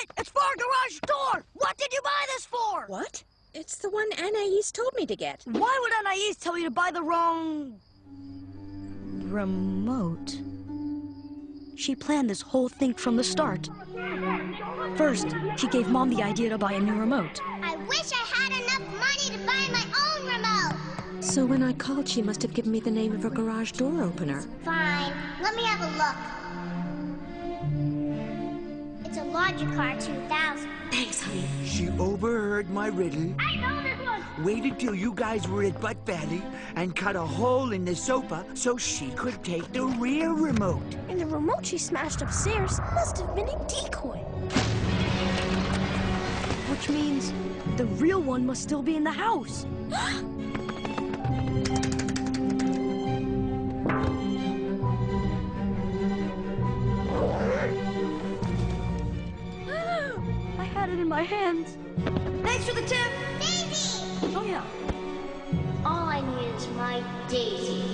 Hey, it's for our garage door! What did you buy this for? What? It's the one Anais told me to get. Why would Anais tell you to buy the wrong... remote? She planned this whole thing from the start. First, she gave Mom the idea to buy a new remote. I wish I had enough money to buy my own remote. So when I called, she must have given me the name of her garage door opener. Fine, let me have a look. It's a Logicar 2000. Thanks, honey. She overheard my riddle, I know this one. waited till you guys were at Butt Valley, and cut a hole in the sofa so she could take the rear remote. And the remote she smashed upstairs must have been a decoy. Which means the real one must still be in the house. I had it in my hands. Thanks for the tip. Daisy! Oh, yeah. All I need is my Daisy.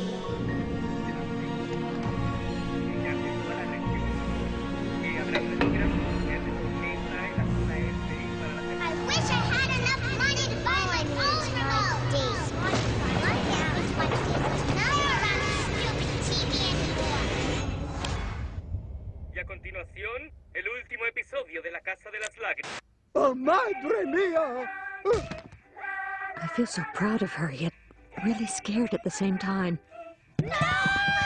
I wish I had enough money to buy my own remote. Daisy. Right now, it's my Daisy. Not around this stupid TV anymore. Y a continuación, el último episodio de La Casa de las Lágrimas. Oh, madre mia! I feel so proud of her, yet really scared at the same time. No!